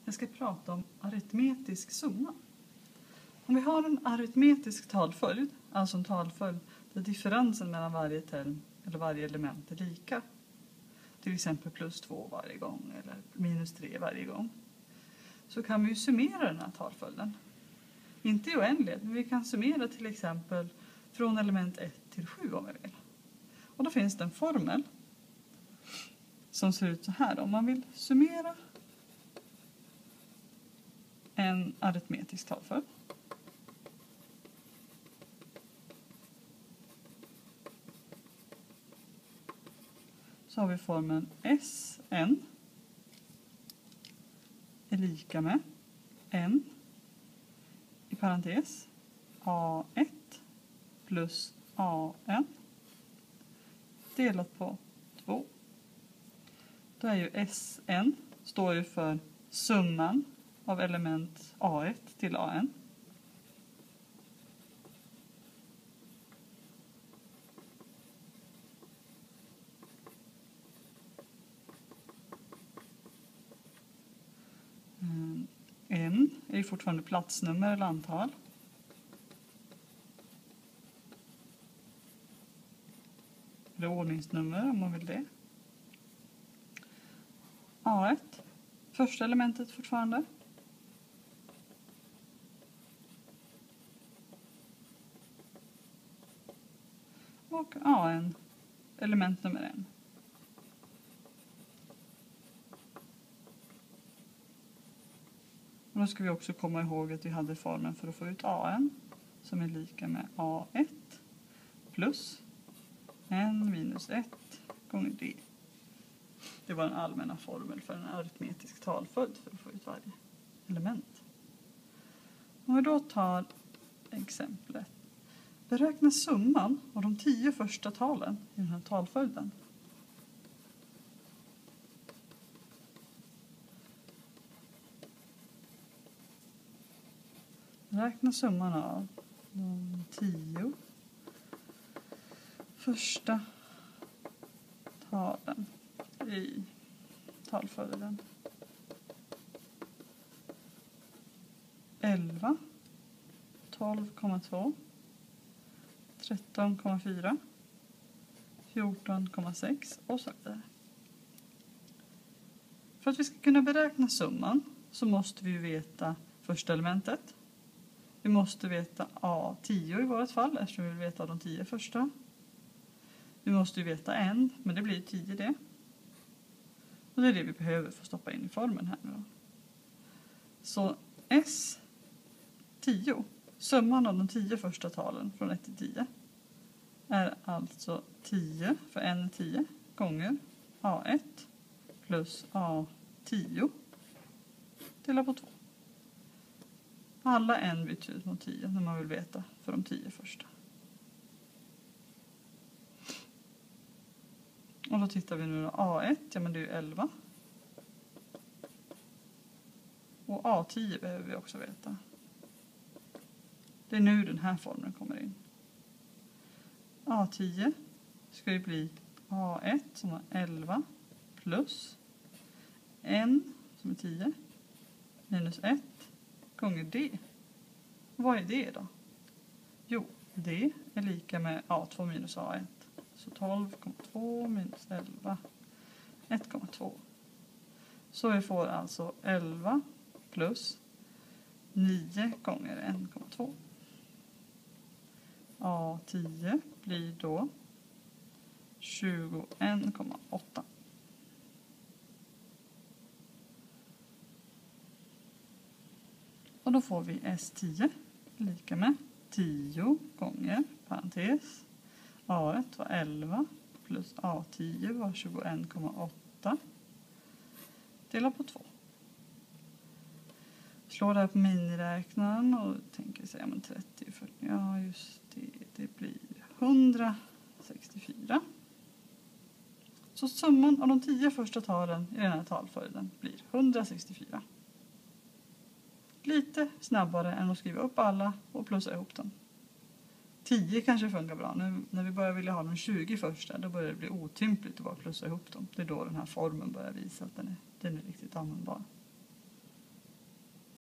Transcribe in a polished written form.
Jag ska prata om aritmetisk summa. Om vi har en aritmetisk talföljd, alltså en talföljd där differensen mellan varje term eller varje element är lika, till exempel +2 varje gång eller -3 varje gång, så kan vi ju summera den här talföljden. Inte i oändlighet, men vi kan summera till exempel från element 1 till 7 om vi vill. Och då finns det en formel som ser ut så här. Om man vill summera en aritmetisk talföljd så har vi formeln Sn är lika med n i parentes a1 plus an delat på 2. Då är ju Sn står ju för summan av element a1 till an. N är ju fortfarande platsnummer eller antal. Eller ordningsnummer om man vill det. A1, första elementet fortfarande. Och AN, element nummer 1. Och då ska vi också komma ihåg att vi hade formeln för att få ut AN som är lika med A1 plus n minus 1 gånger d. Det var en allmänna formel för en aritmetisk talföljd för att få ut varje element. Om vi då tar exemplet. Beräkna summan av de 10 första talen i den här talföljden. Beräkna summan av de 10 första talen i talföljden. 11, 12,2, 13,4, 14,6 och så vidare. För att vi ska kunna beräkna summan så måste vi ju veta första elementet. Vi måste veta A10 i vårt fall eftersom vi vill veta de 10 första. Vi måste ju veta n, men det blir 10 det. Och det är det vi behöver för att stoppa in i formeln här nu då. Så S10, summan av de 10 första talen från 1 till 10, är alltså 10, för n är 10, gånger A1 plus A10 delat på 2. Alla n byts ut mot 10 när man vill veta för de 10 första. Och då tittar vi nu då A1, ja men det är ju 11. Och A10 behöver vi också veta. Det är nu den här formeln kommer in. A10 ska ju bli A1 som är 11 plus n som är 10 minus 1 gånger d. Och vad är det då? Jo, d är lika med A2 minus A1. Så 12,2 minus 11, 1,2. Så vi får alltså 11 plus 9 gånger 1,2. A10 blir då 21,8. Och då får vi S10 lika med 10 gånger parentes. A1 var 11 plus A10 var 21,8 delat på 2. Slår det här på miniräknaren och tänker sig men 30, 40, ja just det blir 164. Så summan av de 10 första talen i den här talföljden blir 164. Lite snabbare än att skriva upp alla och plussa ihop dem. 10 kanske funkar bra. Nu när vi börjar vilja ha de 20 första, då börjar det bli otympligt att bara plussa ihop dem. Det är då den här formen börjar visa att den är riktigt användbar.